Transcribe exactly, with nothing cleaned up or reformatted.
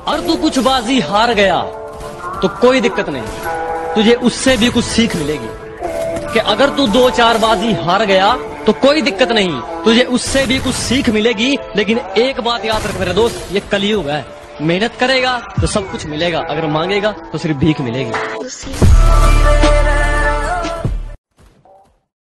और तू कुछ बाजी हार गया तो कोई दिक्कत नहीं, तुझे उससे भी कुछ सीख मिलेगी। कि अगर तू दो चार बाजी हार गया तो कोई दिक्कत नहीं, तुझे उससे भी कुछ सीख मिलेगी। लेकिन एक बात याद रख मेरे दोस्त, ये कलयुग है। मेहनत करेगा तो सब कुछ मिलेगा, अगर मांगेगा तो सिर्फ भीख मिलेगी।